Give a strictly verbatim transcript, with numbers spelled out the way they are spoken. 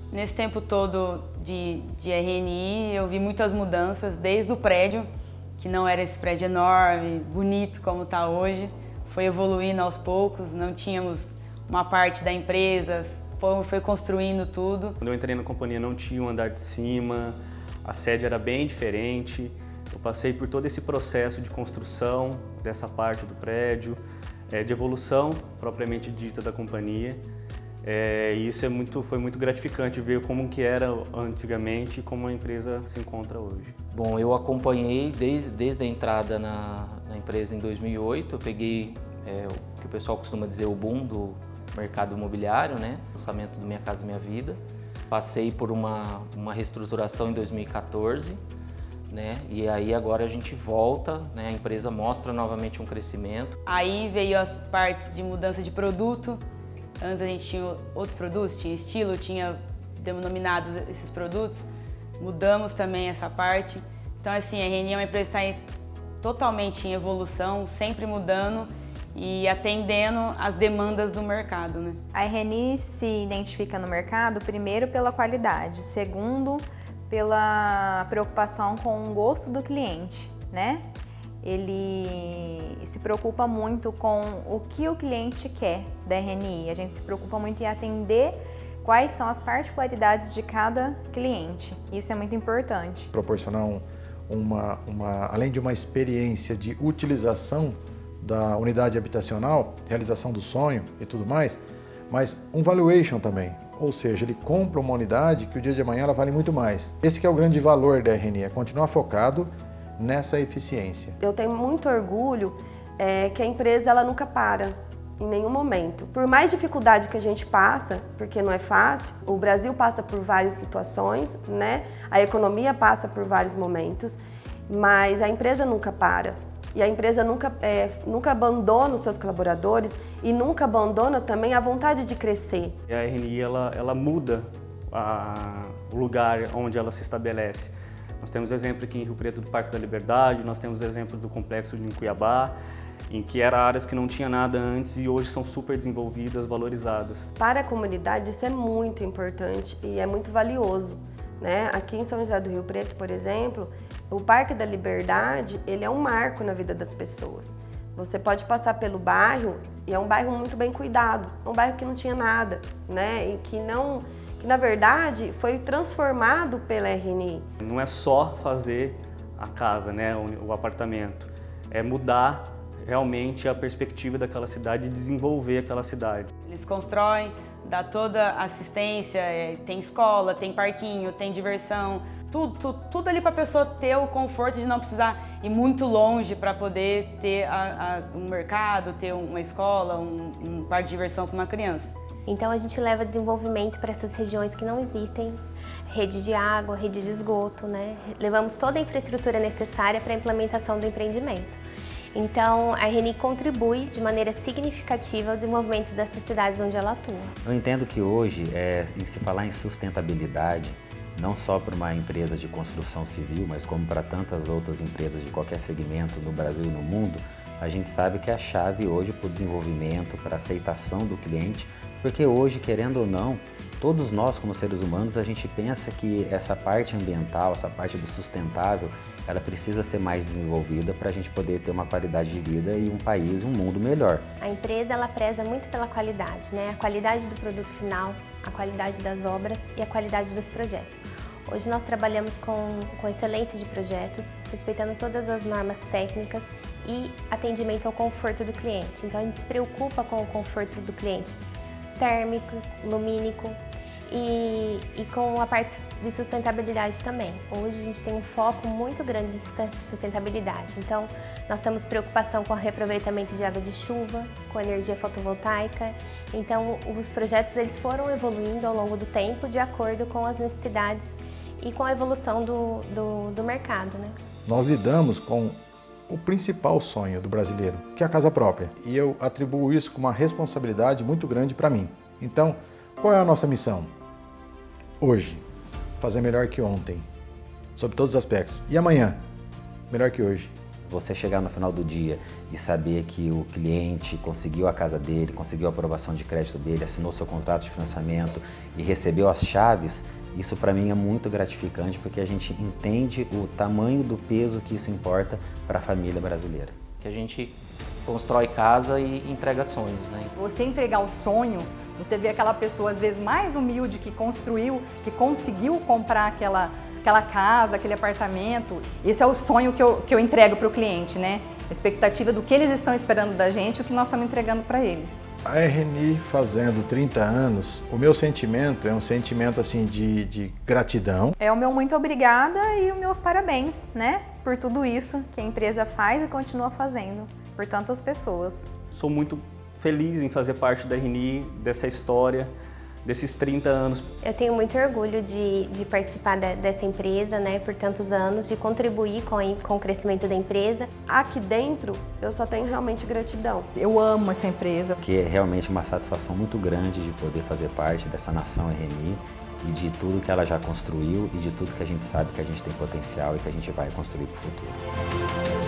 Nesse tempo todo de, de R N I, eu vi muitas mudanças, desde o prédio, que não era esse prédio enorme, bonito como está hoje, foi evoluindo aos poucos, não tínhamos uma parte da empresa, foi, foi construindo tudo. Quando eu entrei na companhia não tinha um andar de cima, a sede era bem diferente, eu passei por todo esse processo de construção dessa parte do prédio, é, de evolução propriamente dita da companhia. É, e isso é muito, foi muito gratificante ver como que era antigamente e como a empresa se encontra hoje. Bom, eu acompanhei desde, desde a entrada na, na empresa em dois mil e oito, eu peguei é, o que o pessoal costuma dizer o boom do mercado imobiliário, né? Lançamento do Minha Casa Minha Vida. Passei por uma, uma reestruturação em dois mil e quatorze, né? E aí agora a gente volta, né? A empresa mostra novamente um crescimento. Aí veio as partes de mudança de produto. Antes a gente tinha outros produtos, tinha estilo, tinha denominados esses produtos. Mudamos também essa parte. Então assim, a R N I é uma empresa que está totalmente em evolução, sempre mudando e atendendo às demandas do mercado, né? A R N I se identifica no mercado, primeiro pela qualidade, segundo pela preocupação com o gosto do cliente, né? Ele se preocupa muito com o que o cliente quer da R N I. A gente se preocupa muito em atender quais são as particularidades de cada cliente. Isso é muito importante. Proporcionar um, uma, uma, além de uma experiência de utilização da unidade habitacional, realização do sonho e tudo mais, mas um valuation também. Ou seja, ele compra uma unidade que o dia de amanhã ela vale muito mais. Esse que é o grande valor da R N I, é continuar focado nessa eficiência. Eu tenho muito orgulho é, que a empresa ela nunca para, em nenhum momento. Por mais dificuldade que a gente passa, porque não é fácil, o Brasil passa por várias situações, né? A economia passa por vários momentos, mas a empresa nunca para. E a empresa nunca, é, nunca abandona os seus colaboradores e nunca abandona também a vontade de crescer. A R N I ela, ela muda a, o lugar onde ela se estabelece. Nós temos exemplo aqui em Rio Preto do Parque da Liberdade, nós temos exemplo do complexo de Cuiabá, em que eram áreas que não tinha nada antes e hoje são super desenvolvidas, valorizadas. Para a comunidade isso é muito importante e é muito valioso, né? Aqui em São José do Rio Preto, por exemplo, o Parque da Liberdade ele é um marco na vida das pessoas. Você pode passar pelo bairro e é um bairro muito bem cuidado, é um bairro que não tinha nada, né? E que não... que na verdade foi transformado pela R N I. Não é só fazer a casa, né, o, o apartamento, é mudar realmente a perspectiva daquela cidade e desenvolver aquela cidade. Eles constroem, dá toda assistência, é, tem escola, tem parquinho, tem diversão, tudo, tudo, tudo ali para a pessoa ter o conforto de não precisar ir muito longe para poder ter a, a, um mercado, ter uma escola, um, um parque de diversão para uma criança. Então a gente leva desenvolvimento para essas regiões que não existem, rede de água, rede de esgoto, né? Levamos toda a infraestrutura necessária para a implementação do empreendimento. Então a R N I contribui de maneira significativa ao desenvolvimento dessas cidades onde ela atua. Eu entendo que hoje, é, em se falar em sustentabilidade, não só para uma empresa de construção civil, mas como para tantas outras empresas de qualquer segmento no Brasil e no mundo, a gente sabe que é a chave hoje para o desenvolvimento, para a aceitação do cliente, porque hoje, querendo ou não, todos nós como seres humanos, a gente pensa que essa parte ambiental, essa parte do sustentável, ela precisa ser mais desenvolvida para a gente poder ter uma qualidade de vida e um país, um mundo melhor. A empresa ela preza muito pela qualidade, né? A qualidade do produto final, a qualidade das obras e a qualidade dos projetos. Hoje nós trabalhamos com, com excelência de projetos, respeitando todas as normas técnicas e atendimento ao conforto do cliente. Então a gente se preocupa com o conforto do cliente térmico, lumínico e, e com a parte de sustentabilidade também. Hoje a gente tem um foco muito grande de sustentabilidade. Então nós temos preocupação com o reaproveitamento de água de chuva, com energia fotovoltaica. Então os projetos eles foram evoluindo ao longo do tempo de acordo com as necessidades e com a evolução do, do, do mercado, né? Nós lidamos com o principal sonho do brasileiro, que é a casa própria. E eu atribuo isso com uma responsabilidade muito grande para mim. Então, qual é a nossa missão? Hoje, fazer melhor que ontem, sob todos os aspectos. E amanhã, melhor que hoje. você chegar no final do dia e saber que o cliente conseguiu a casa dele, conseguiu a aprovação de crédito dele, assinou seu contrato de financiamento e recebeu as chaves, isso para mim é muito gratificante porque a gente entende o tamanho do peso que isso importa para a família brasileira. Que a gente constrói casa e entrega sonhos, né? Você entregar o sonho, você vê aquela pessoa às vezes mais humilde que construiu, que conseguiu comprar aquela, aquela casa, aquele apartamento. Esse é o sonho que eu, que eu entrego para o cliente, né? A expectativa do que eles estão esperando da gente e o que nós estamos entregando para eles. A R N I fazendo trinta anos, o meu sentimento é um sentimento assim de, de gratidão. É o meu muito obrigada e os meus parabéns, né? Por tudo isso que a empresa faz e continua fazendo por tantas pessoas. Sou muito feliz em fazer parte da R N I, dessa história, desses trinta anos. Eu tenho muito orgulho de, de participar de, dessa empresa, né, por tantos anos, de contribuir com, a, com o crescimento da empresa. Aqui dentro, eu só tenho realmente gratidão. Eu amo essa empresa. Que é realmente uma satisfação muito grande de poder fazer parte dessa nação R N I e de tudo que ela já construiu e de tudo que a gente sabe que a gente tem potencial e que a gente vai construir para o futuro.